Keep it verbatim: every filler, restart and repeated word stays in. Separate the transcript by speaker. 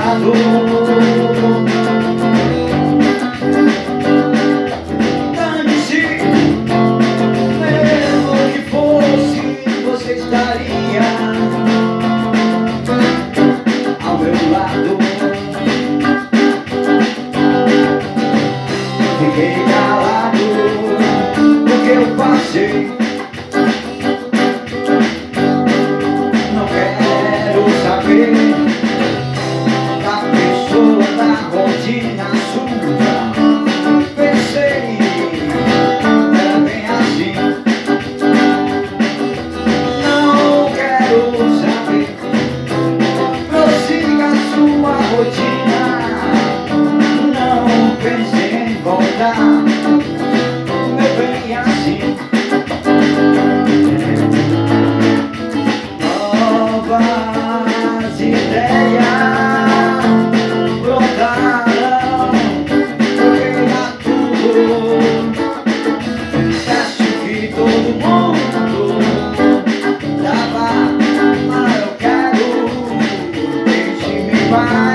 Speaker 1: lado. Dane-se, mesmo que fosse, você estaria ao meu lado. Fiquei calado porque eu passei. Não quero saber da pessoa, da rotina sua. Pensei, era bem assim. Não quero saber. Prossiga a sua rotina. Não pense em voltar. Meu bem, assim. Novas ideias brotaram, joguei tudo. Acho que todo mundo dava, mas eu quero, deixe-me em paz.